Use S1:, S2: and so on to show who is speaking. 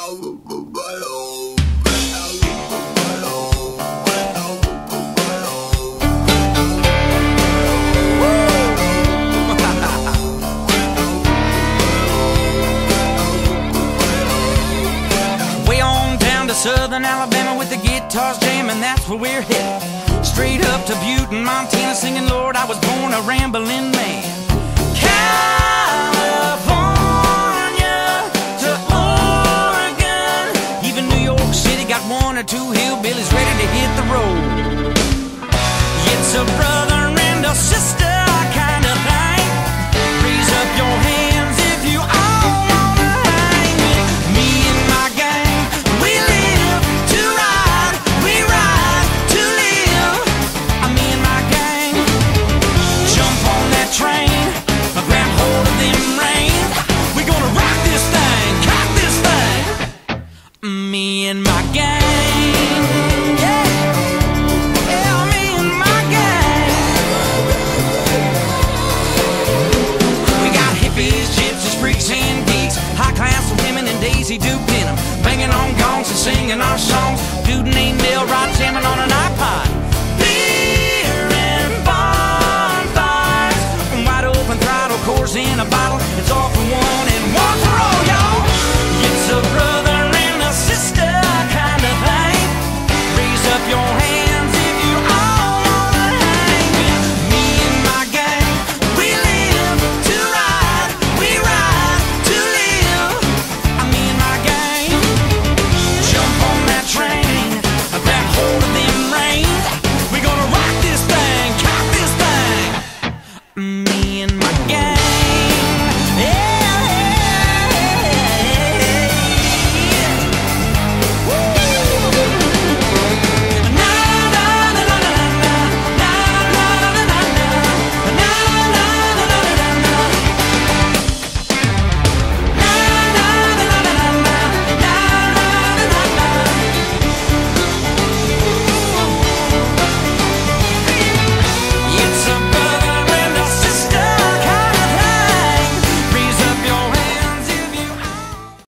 S1: Southern Alabama with the guitars jamming, that's where we're headed. Straight up to Butte in Montana, singing, Lord, I was born a rambling man. California to Oregon, even New York City got one or two